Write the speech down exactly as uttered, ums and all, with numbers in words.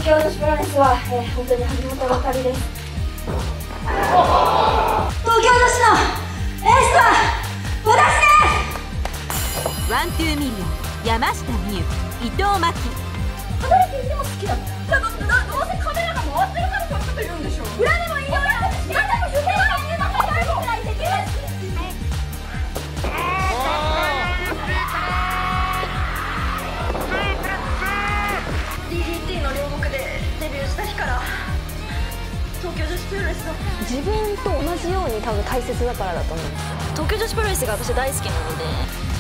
東京女子プロレスは、えー、本当に始まったばかりです。東京女子のエースは私です。 ワントゥーミリオン、山下美夢、伊藤真希。 離れていても好きだ。だどどどうせカメラが回ってるからそういうこと言うんでしょ。裏でもいいよ。裏でも言ってない。くらいできる。ディーディーティー の両国でデビューした日から東京女子プロレスの自分と同じように多分大切だからだと思います。 東京女子プロレスが私大好きなので。